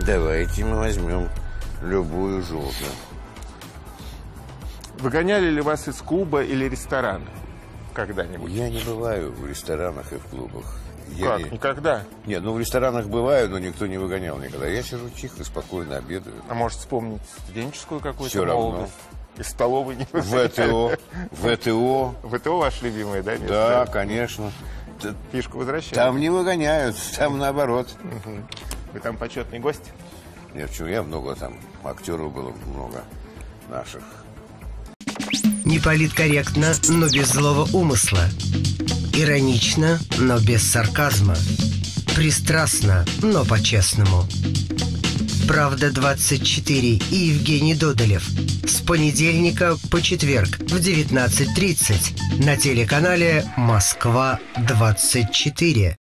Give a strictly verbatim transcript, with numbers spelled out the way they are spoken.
Давайте мы возьмем любую желтую. Выгоняли ли вас из клуба или ресторана когда-нибудь? Я не бываю в ресторанах и в клубах. Как? Я не... Никогда? Нет, ну в ресторанах бываю, но никто не выгонял никогда. Я сижу тихо, спокойно обедаю. А может вспомнить студенческую какую-то Все равно. молодость? Из столовой не ВТО. ВТО. ВТО ваш любимый, да? место? Да, конечно. Фишку возвращают? Там не выгоняют, там наоборот. Вы там почетный гость? Нет, почему? Я много там, актеров было много наших. Не политкорректно, но без злого умысла. Иронично, но без сарказма. Пристрастно, но по-честному. «Правда двадцать четыре» и Евгений Додолев. С понедельника по четверг в девятнадцать тридцать на телеканале «Москва двадцать четыре».